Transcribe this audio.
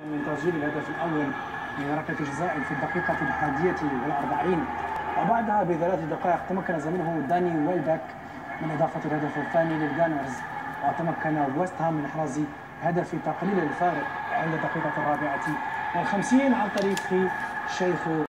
من تسجيل الهدف الأول من ركلة جزاء في الدقيقة 41، وبعدها بثلاث دقائق تمكن زميله داني ويلباك من إضافة الهدف الثاني للجانرز، وتمكن ويست هام من إحراز هدف تقليل الفارق عند الدقيقة 54 عن طريق شيخ